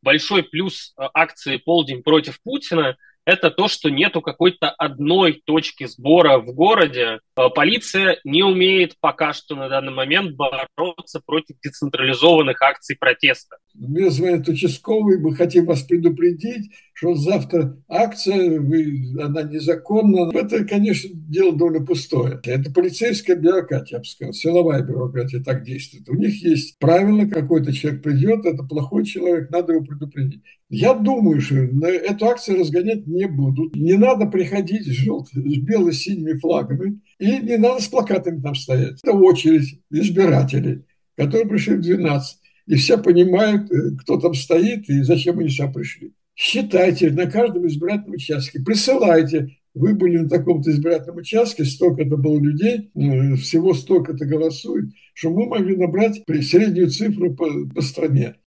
большой плюс акции «Полдень против Путина» — это то, что нету какой-то одной точки сбора в городе. Полиция не умеет пока что на данный момент бороться против децентрализованных акций протеста. Мне звонит участковый, мы хотим вас предупредить, что завтра акция, она незаконна. Это, конечно, дело довольно пустое. Это полицейская бюрократия, я бы сказал, силовая бюрократия так действует. У них есть правило, какой-то человек придет, это плохой человек, надо его предупредить. Я думаю, что на эту акцию разгонять не будут. Не надо приходить с бело-синими флагами, и не надо с плакатами там стоять. Это очередь избирателей, которые пришли в 12. И все понимают, кто там стоит и зачем они сюда пришли. Считайте на каждом избирательном участке, присылайте. Вы были на таком-то избирательном участке, столько-то было людей, всего столько-то голосует, что мы могли набрать среднюю цифру по стране.